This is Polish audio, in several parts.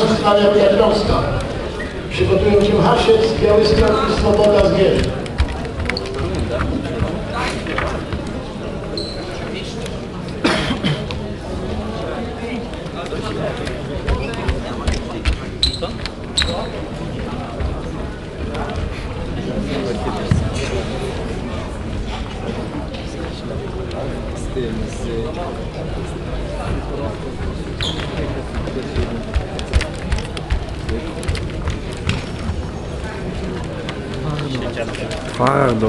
stawia Piotrowska. Przygotują się Hasiec, Białystok i Swoboda z Gier. Twardo.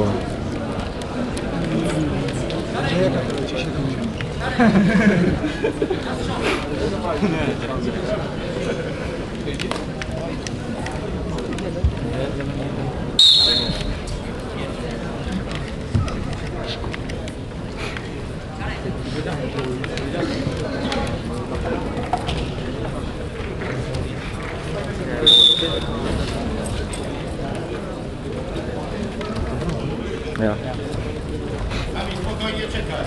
Ja. Spokojnie czekaj.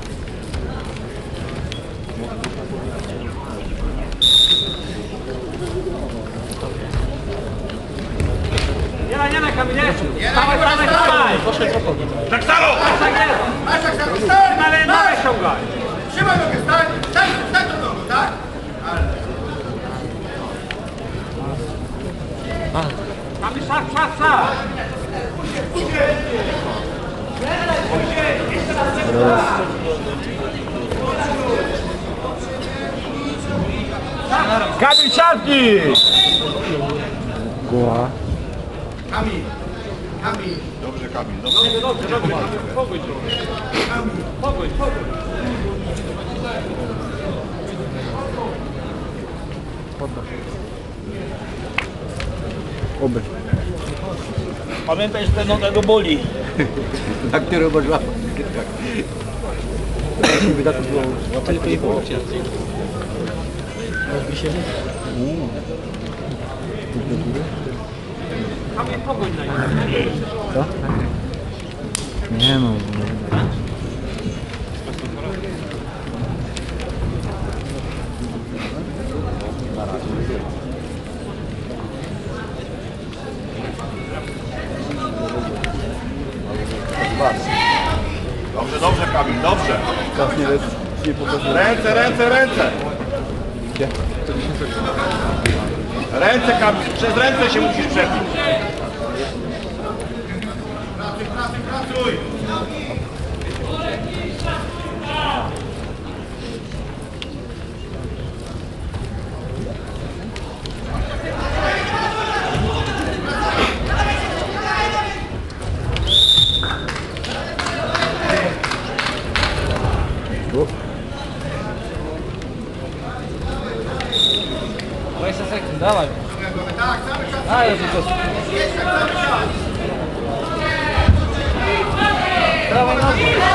Nie na kamienie! Stawaj, stawaj, stawaj! Tak samo! Tak jest! Masz tak samo, stań! Ale na ściągaj! Trzymaj nogę, stań! Stań do nogu, tak? Mamy szach! Kamil, siadnij! Głowa. Kamil! Dobrze, Kamil, dobrze. Dobrze. Pogoń trochę. Pogoń. Oby. Pamiętaj, że ten nogę go boli. Na którą masz łapę? Wydatków było. Tylko nie było cię. Rozbij się. Kamil, pogoń na nim. Co? Nie no. Dobrze, Kamil, dobrze. Ręce! Ręce, Kamil, przez ręce się musisz przebić. Pracuj! Dawaj. Tak, cały czas. Daj, tylko. Jest tak cały czas. Dawaj,